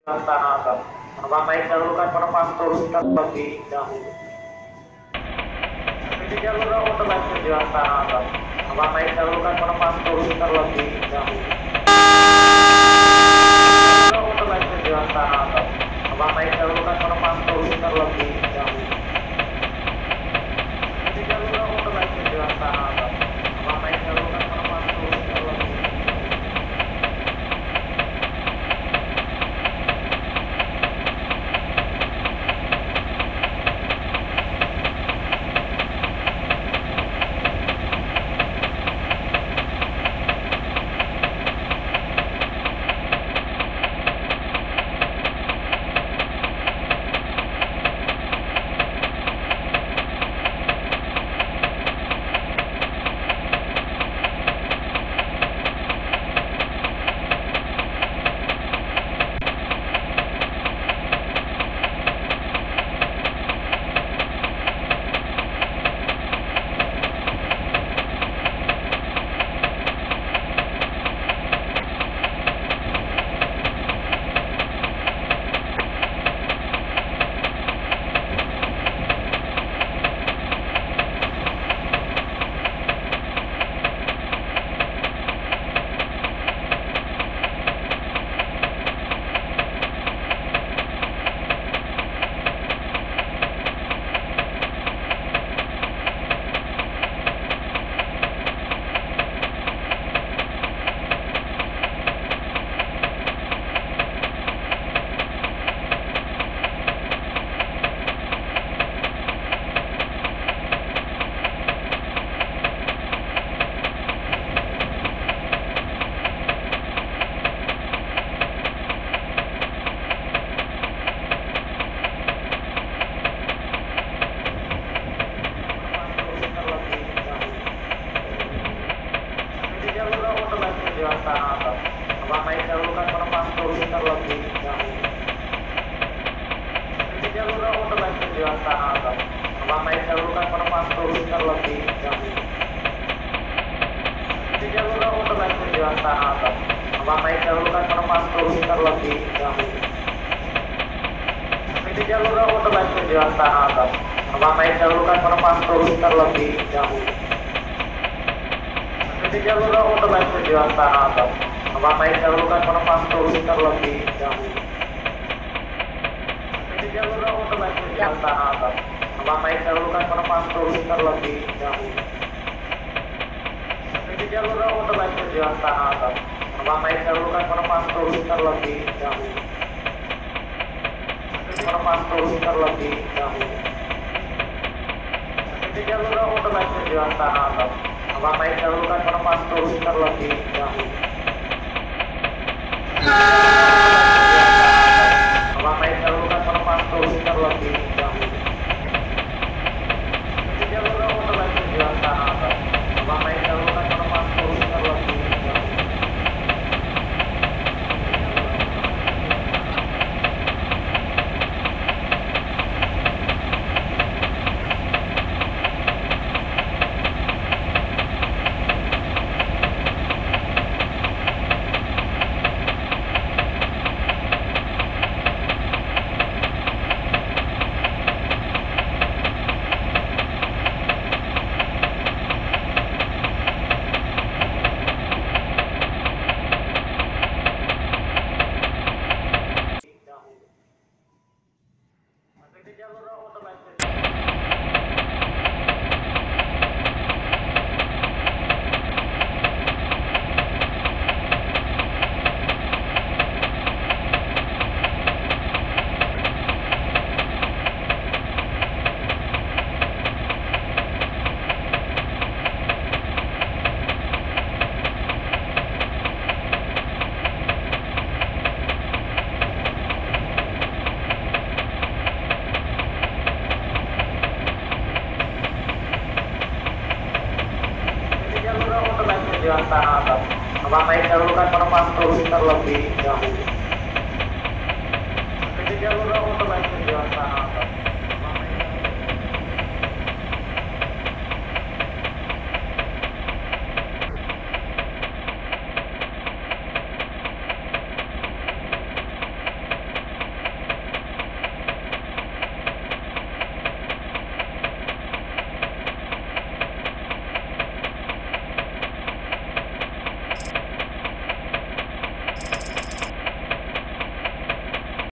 tanah atas. Pertama dahulukan penumpang turun terlebih dahulu. Di jalur otomatis tujuan tanah atas. Pertama dahulukan penumpang turun terlebih dahulu. Otomatis tujuan tanah atas. Pertama dahulukan penumpang turun terlebih dahulu. Di jalur otomatis tujuan tanah atas. Pertama dahulukan penumpang turun terlebih dahulu. Tanah atas. Pertama dahulukan penumpang turun terlebih dahulu. Di jalur otomatis tujuan tanah atas. Pertama dahulukan penumpang turun terlebih dahulu. Di jalur otomatis tujuan tanah atas. Pertama dahulukan penumpang turun terlebih dahulu. Di jalur otomatis tujuan tanah atas. Pertama dahulukan penumpang turun terlebih dahulu. Di jalur otomatis tujuan tanah atas. Pertama dahulukan penumpang turun terlebih dahulu. Di jalur otomatis tujuan tanah atas. Pertama dahulukan penumpang turun terlebih dahulu. Di jalur otomatis tujuan tanah atas. Pertama dahulukan penumpang turun terlebih dahulu. Penumpang turun terlebih dahulu. Di jalur otomatis tujuan tanah atas. Pertama dahulukan penumpang turun terlebih dahulu. Pertama dahulukan penumpang turun terlebih dahulu. Di jalur otomatis tujuan tanah atas. Pertama dahulukan penumpang turun terlebih dahulu. Tujuan tanah atas. Pertama dahulukan penumpang turun terlebih dahulu. Di jalur otomatis tujuan tanah